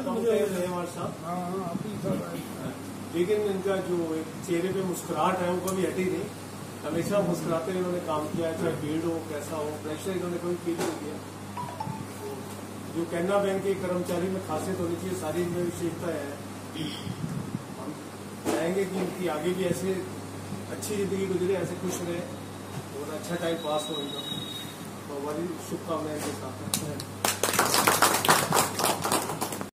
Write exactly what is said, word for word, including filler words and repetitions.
लेकिन इनका जो चेहरे पे मुस्कुराहट है वो कभी हटी नहीं, हमेशा मुस्कुराते हुए इन्होंने काम किया, चाहे भीड़ हो कैसा हो, प्रेशर इन्होंने कभी फील नहीं किया। जो कैनरा बैंक के कर्मचारी में खासियत होनी चाहिए, सारी इनमें विशेषता है। हम चाहेंगे कि इनकी आगे भी ऐसे अच्छी जिंदगी गुजरे, ऐसे खुश रहे और अच्छा टाइम पास हो इनका। तो हमारी शुभकामनाएं के साथ।